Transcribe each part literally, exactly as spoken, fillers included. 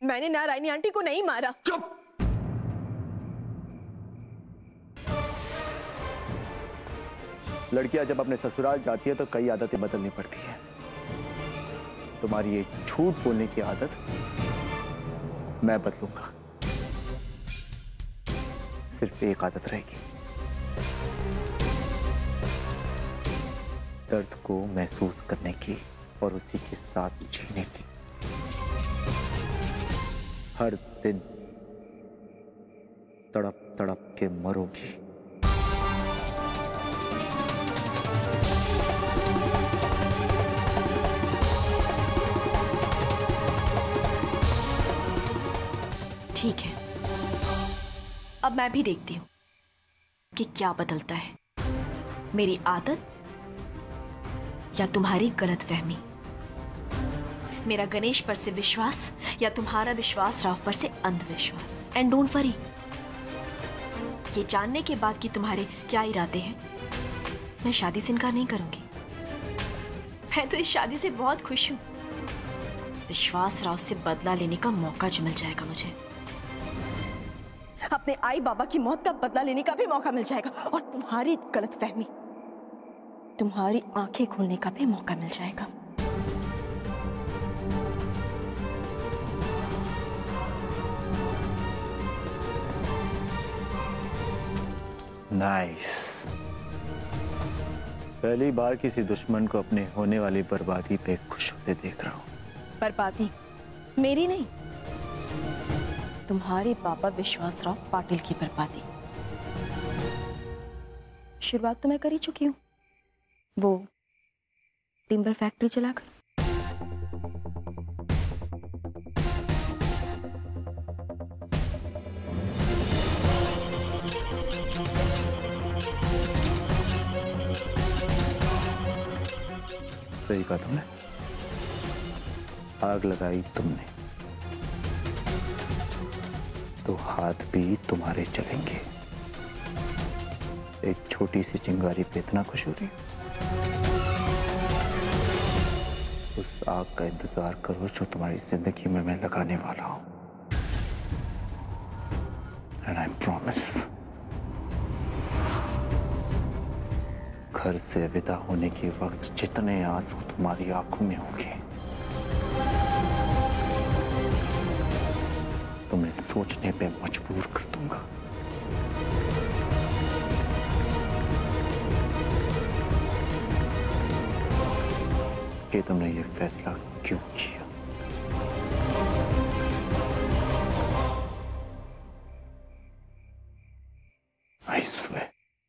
मैंने नारायणी आंटी को नहीं मारा। चुप। लड़कियां जब अपने ससुराल जाती है तो कई आदतें बदलनी पड़ती है। तुम्हारी ये झूठ बोलने की आदत मैं बदलूंगा। सिर्फ एक आदत रहेगी, दर्द को महसूस करने की और उसी के साथ जीने की। हर दिन तड़प तड़प के मरोगी। ठीक है, अब मैं भी देखती हूं कि क्या बदलता है, मेरी आदत या तुम्हारी गलतफहमी, मेरा गणेश पर से विश्वास या तुम्हारा विश्वास राव पर से अंधविश्वास। एंड डोंट वरी, ये जानने के बाद कि तुम्हारे क्या इरादे हैं, मैं शादी से इनकार नहीं करूंगी। मैं तो इस शादी से बहुत खुश हूं। विश्वास राव से बदला लेने का मौका जो मिल जाएगा मुझे, अपने आई बाबा की मौत का बदला लेने का भी मौका मिल जाएगा, और तुम्हारी गलतफहमी, तुम्हारी आंखें खोलने का भी मौका मिल जाएगा। नाइस। पहली बार किसी दुश्मन को अपने होने वाली बर्बादी पे खुश होते देख रहा हूं। बर्बादी मेरी नहीं, तुम्हारे बाबा विश्वासराव पाटिल की बर्बादी। शुरुआत तो मैं कर ही चुकी हूँ, वो टिम्बर फैक्ट्री चलाकर। सही कहा तुमने, आग लगाई तुमने तो हाथ भी तुम्हारे चलेंगे। एक छोटी सी चिंगारी पे इतना खुश हो रही, उस आग का इंतजार करो जो तुम्हारी जिंदगी में मैं लगाने वाला हूं। एंड आई प्रॉमिस, घर से विदा होने के वक्त जितने आंसू तुम्हारी आंखों में होंगे, तुम्हें सोचने पे मजबूर कर दूंगा कि तुमने ये फैसला क्यों किया। I swear.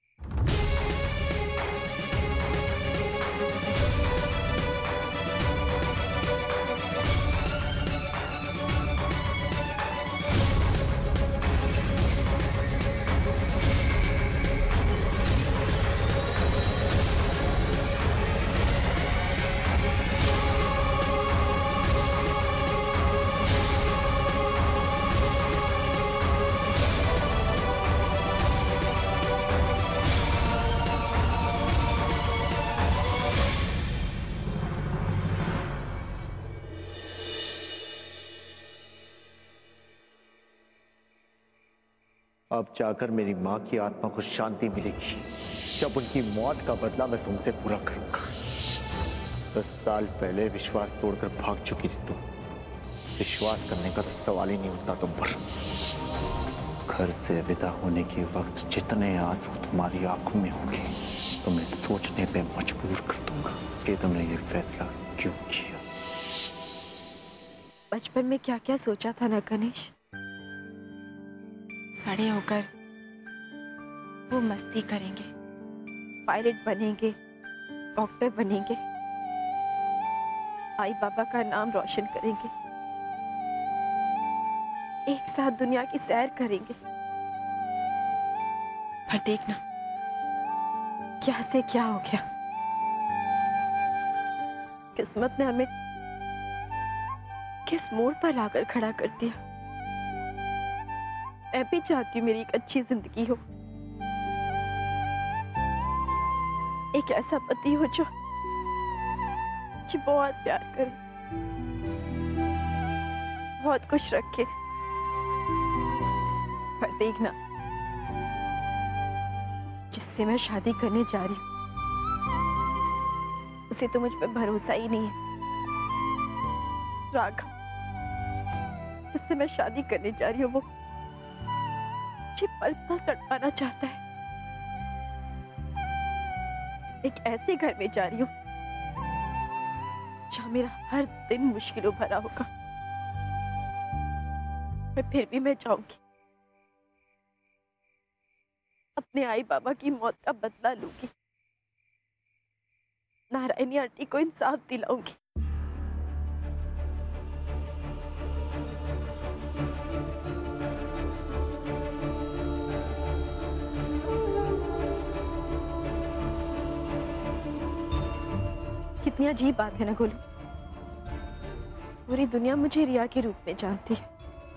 अब जाकर मेरी मां की आत्मा को शांति मिलेगी जब उनकी मौत का बदला मैं तुमसे पूरा करूंगा। दस साल पहले विश्वास तोड़कर भाग चुकी थी तुम, विश्वास करने का तो सवाल ही नहीं उठता तुम पर। घर से विदा होने के वक्त जितने आंसू तुम्हारी आंखों में होंगे, तुम्हें सोचने पे मजबूर कर दूंगा कि तुमने ये फैसला क्यों किया। बचपन में क्या क्या सोचा था ना गणेश, बड़े होकर वो मस्ती करेंगे, पायलट बनेंगे, डॉक्टर बनेंगे, आई बाबा का नाम रोशन करेंगे, एक साथ दुनिया की सैर करेंगे। पर देखना क्या से क्या हो गया, किस्मत ने हमें किस मोड़ पर लाकर खड़ा कर दिया। मैं भी चाहती हूँ मेरी एक अच्छी जिंदगी हो, एक ऐसा पति हो जो मुझे बहुत प्यार करे, बहुत खुश रखे। पर देखना, जिससे मैं शादी करने जा रही हूँ उसे तो मुझ पर भरोसा ही नहीं है। राघव, जिससे मैं शादी करने जा रही हूँ, वो मुझे पल पल तड़पाना चाहता है। एक ऐसे घर में जा रही हूँ जहाँ मेरा हर दिन मुश्किलों भरा होगा, पर फिर भी मैं जाऊंगी। अपने आई बाबा की मौत का बदला लूंगी, नारायणी आंटी को इंसाफ दिलाऊंगी। कितनी अजीब बात है ना गोलू, पूरी दुनिया मुझे रिया के रूप में जानती है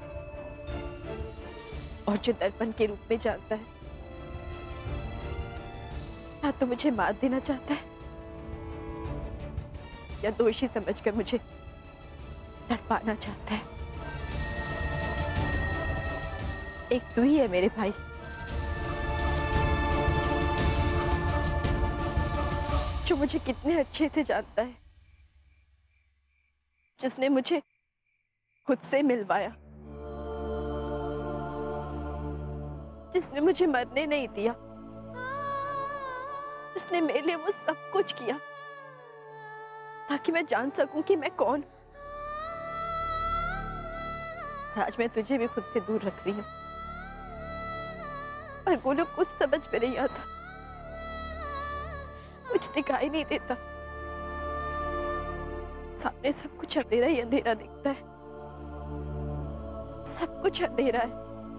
और जो दर्पण के रूप में जानता है, या तो मुझे मार देना चाहता है या दोषी समझकर मुझे तड़पाना चाहता है। एक तू ही है मेरे भाई, जो मुझे कितने अच्छे से जानता है, जिसने मुझे खुद से मिलवाया, जिसने मुझे मरने नहीं दिया, जिसने मेरे लिए वो सब कुछ किया ताकि मैं जान सकूं कि मैं कौन। आज मैं तुझे भी खुद से दूर रख रही हूं, पर गोलू कुछ समझ में नहीं आता, कुछ दिखाई नहीं देता। सामने सब कुछ अंधेरा ही अंधेरा दिखता है, सब कुछ अंधेरा है।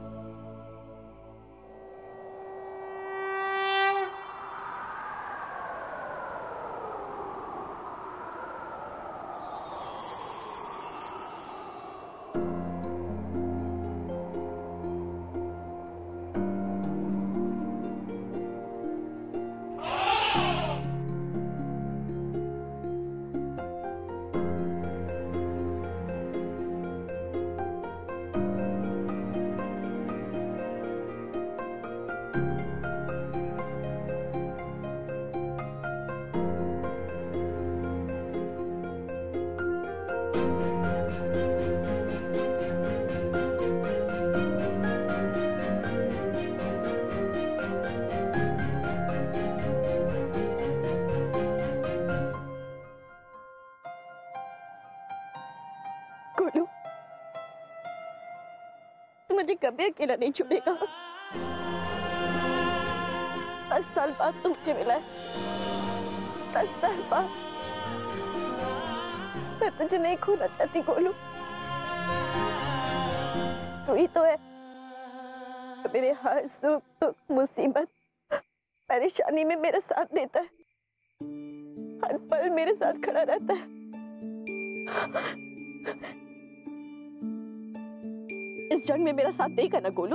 गोलू, तू मुझे कभी अकेला नहीं छोड़ेगा। दस साल बाद तू मुझे मिला है, दस साल बाद। मैं तुझे नहीं खोना चाहती गोलू, तू ही तो है मेरे हर सुख दुख मुसीबत परेशानी में मेरा साथ देता है, हर पल मेरे साथ खड़ा रहता है। इस जंग में मेरा साथ देगा ना गोलू?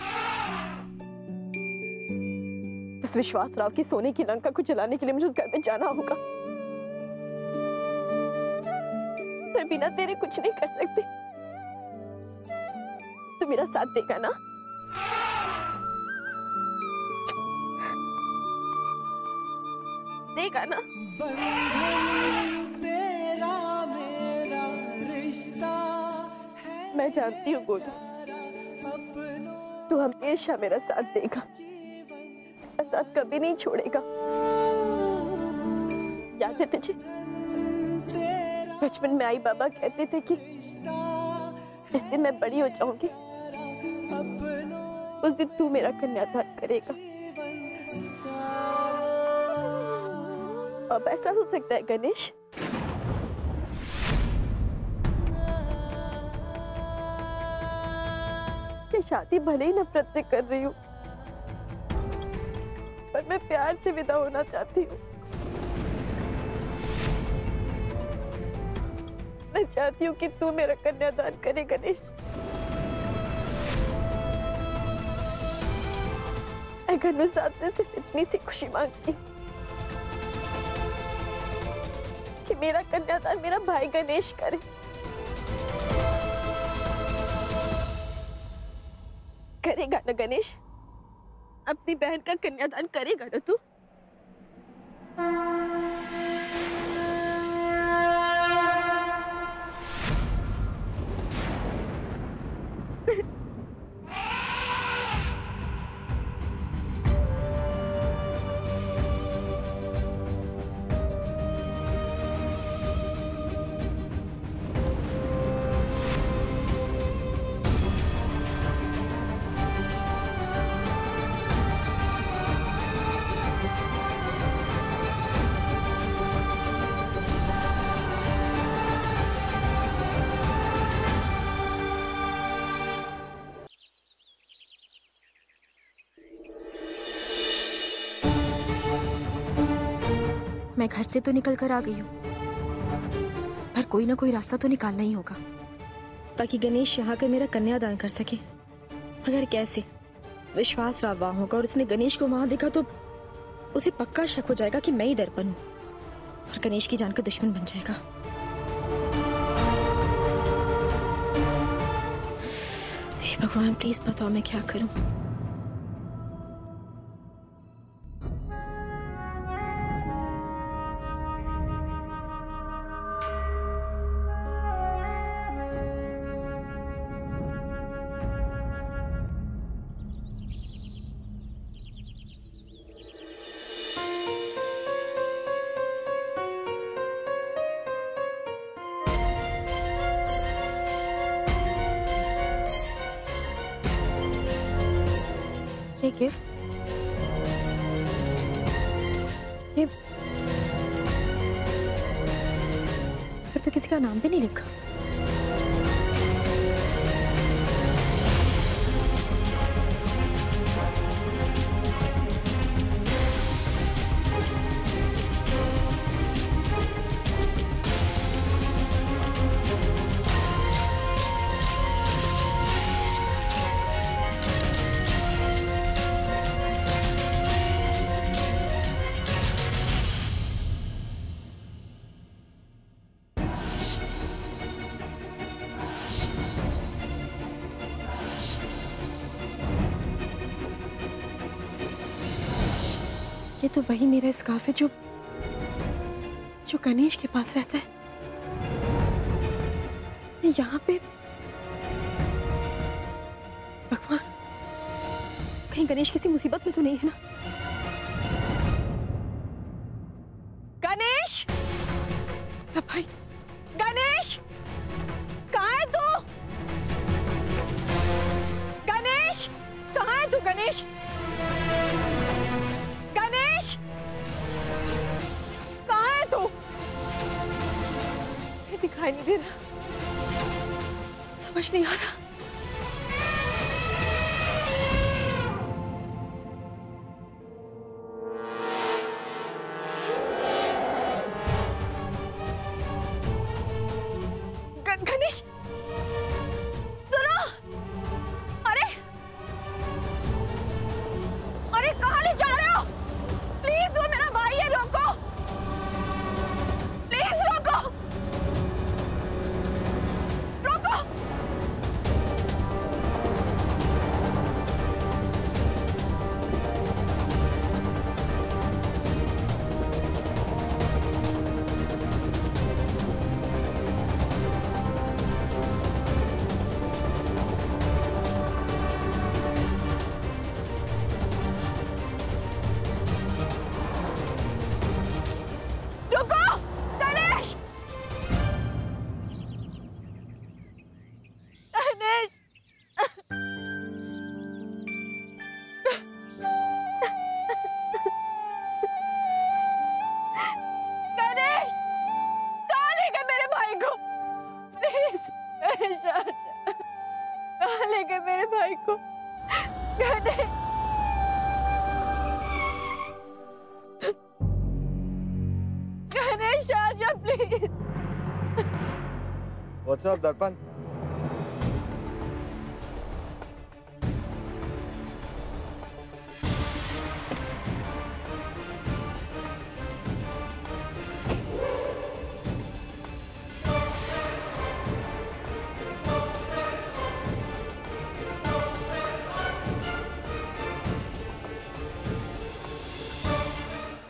इस विश्वास राव की सोने की लंका को जलाने के लिए मुझे उस घर में जाना होगा। मैं बिना तेरे कुछ नहीं कर सकती। तू मेरा साथ देगा ना? देगा ना? तेरा मेरा रिश्ता है। मैं जानती हूँ गोलू, तू हमेशा मेरा साथ देगा, मेरा साथ कभी नहीं छोड़ेगा। याद है तुझे बचपन में आई बाबा कहते थे कि जिस दिन मैं बड़ी हो जाऊंगी उस दिन तू मेरा कन्यादान करेगा। अब ऐसा हो सकता है गणेश? ये शादी भले ही नफरत से कर रही हूँ, पर मैं प्यार से विदा होना चाहती हूँ। मैं चाहती हूँ कि तू मेरा कन्यादान करे गणेश। मैं गणेश साहब से सिर्फ इतनी सी खुशी मांगती हूँ कि मेरा कन्यादान मेरा भाई गणेश करे। करेगा ना गणेश? अपनी बहन का कन्यादान करेगा ना तू? मैं घर से तो निकल कर आ गई हूँ, पर कोई ना कोई रास्ता तो निकालना ही होगा ताकि गणेश यहाँ कर मेरा कन्यादान कर सके। अगर कैसे विश्वास रावा होगा और उसने गणेश को वहां देखा तो उसे पक्का शक हो जाएगा कि मैं ही दर्पण हूँ और गणेश की जान का दुश्मन बन जाएगा। हे भगवान, प्लीज बताओ मैं क्या करूं। ये गिफ्ट, ये इस पर तो किसी का नाम भी नहीं लिखा। ये तो वही मेरा स्कार्फ है जो जो गणेश के पास रहता है। मैं यहाँ पे, भगवान, कहीं गणेश किसी मुसीबत में तो नहीं है ना? गणेश, भाई, गणेश, कहाँ है तू? गणेश, कहाँ है तू? गणेश, गणेश, कहाँ है तू? ये दिखाई नहीं दे रहा, समझ नहीं आ रहा। गणेश, सुनो! अरे, अरे कहाँ ले जा रहे हो? प्लीज, वो मेरा भाई है, रोको! प्लीज रोको! रोको! रुको! गणेश! गणेश! गणेश! कहाँ ले गए मेरे भाई को? प्लीज, गणेश आजा। कहाँ ले गए मेरे भाई को? गणेश! गणेश आजा प्लीज। What's up, दर्पण?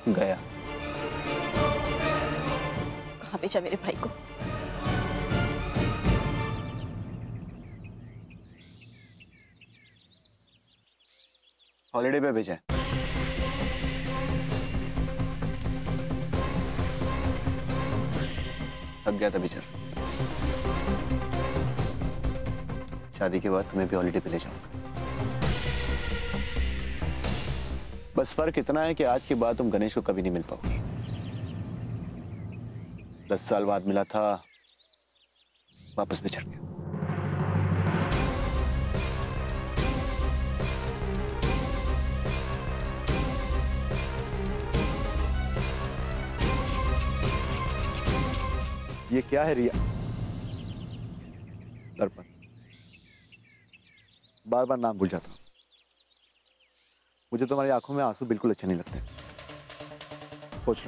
गया। कहाँ भेजा मेरे भाई को? हॉलिडे पे भेजा है। थक गया था बेचारा। शादी के बाद तुम्हें भी हॉलिडे पे ले जाऊंगा। बस फर्क इतना है कि आज के बाद तुम गणेश को कभी नहीं मिल पाओगी। दस साल बाद मिला था, वापस बिछड़ गया। ये क्या है रिया? दर्पण। बार बार नाम भूल जाता हूं। मुझे तुम्हारी आंखों में आंसू बिल्कुल अच्छे नहीं लगते। सोच लो।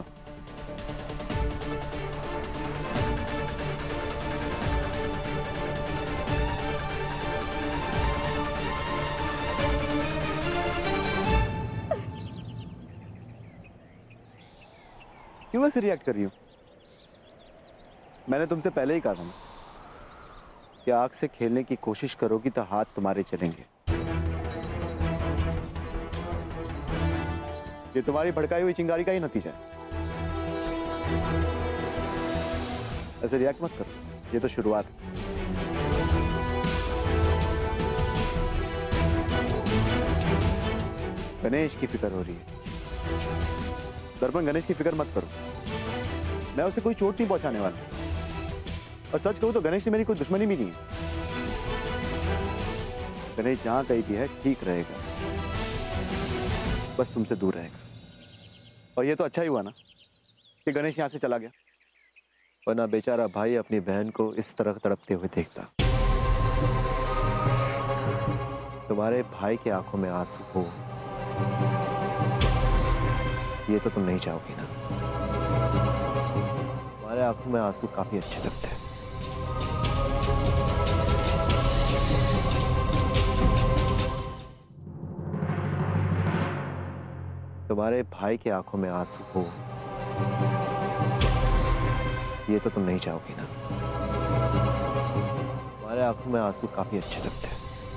क्यों ऐसे रिएक्ट कर रही हो? मैंने तुमसे पहले ही कहा था कि आग से खेलने की कोशिश करोगी तो हाथ तुम्हारे चलेंगे। ये तुम्हारी भड़काई हुई चिंगारी का ही नतीजा है। ऐसे रिएक्ट मत करो, ये तो शुरुआत है। गणेश की फिक्र हो रही है। दर्पण, गणेश की फिक्र मत करो। मैं उसे कोई चोट नहीं पहुंचाने वाला। और सच कहूं तो गणेश से मेरी कोई दुश्मनी भी नहीं है। गणेश जहां कहीं भी है ठीक रहेगा, बस तुमसे दूर रहेगा। और ये तो अच्छा ही हुआ ना कि गणेश यहां से चला गया, वरना बेचारा भाई अपनी बहन को इस तरह तड़पते हुए देखता। तुम्हारे भाई की आंखों में आंसू हो, ये तो तुम नहीं चाहोगी ना। तुम्हारे आंखों में आंसू काफी अच्छे लगते हैं। तुम्हारे भाई की आंखों में आंसू हो, ये तो तुम नहीं चाहोगी ना। तुम्हारे आंखों में आंसू काफी अच्छे लगते हैं।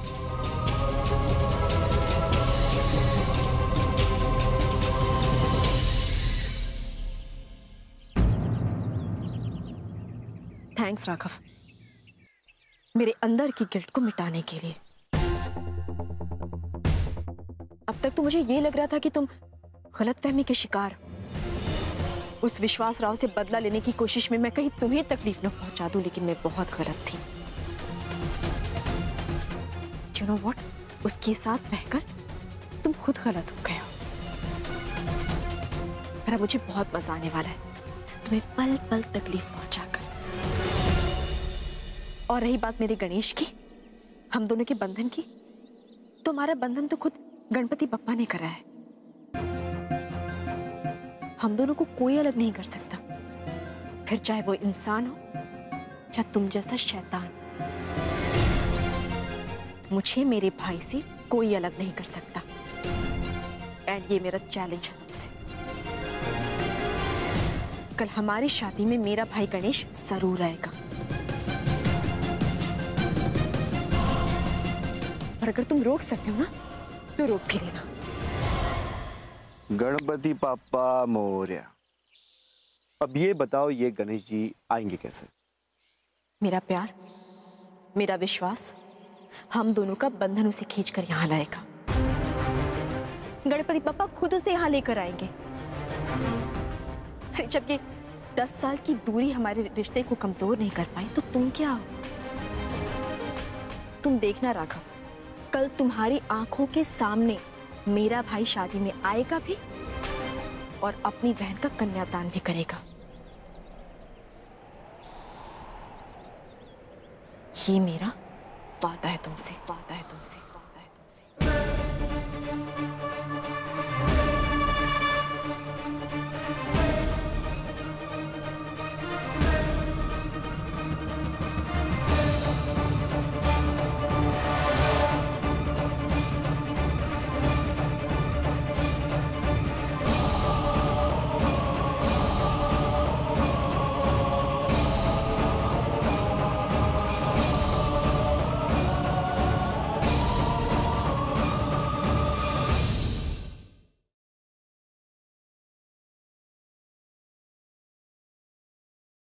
थैंक्स राघव, मेरे अंदर की गिल्ट को मिटाने के लिए। अब तक तो मुझे ये लग रहा था कि तुम गलतफहमी के शिकार हो। उस विश्वास राव से बदला लेने की कोशिश में मैं कहीं तुम्हें तकलीफ न पहुंचा दूं, लेकिन मैं बहुत गलत थी। You know what? उसके साथ रहकर तुम खुद गलत हो गए हो। पर अब मुझे बहुत मजा आने वाला है तुम्हें पल पल तकलीफ पहुंचाकर। और रही बात मेरे गणेश की, हम दोनों के बंधन की, तो हमारा बंधन तो खुद गणपति बप्पा ने करा है। हम दोनों को कोई अलग नहीं कर सकता, फिर चाहे वो इंसान हो या तुम जैसा शैतान। मुझे मेरे भाई से कोई अलग नहीं कर सकता। एंड ये मेरा चैलेंज है तुमसे। कल हमारी शादी में मेरा भाई गणेश जरूर आएगा। और अगर तुम रोक सकते हो ना, तो रोक भी लेना। गणपति पापा मोरया। अब ये बताओ, ये गणेश जी आएंगे कैसे? मेरा प्यार, मेरा विश्वास हम दोनों का बंधन उसे खींचकर यहाँ लाएगा। गणपति पापा खुद उसे यहाँ लेकर आएंगे। अरे जब ये दस साल की दूरी हमारे रिश्ते को कमजोर नहीं कर पाई, तो तुम क्या हो? तुम देखना राघव, कल तुम्हारी आंखों के सामने मेरा भाई शादी में आएगा भी और अपनी बहन का कन्यादान भी करेगा। ये मेरा वादा है तुमसे, वादा है तुमसे।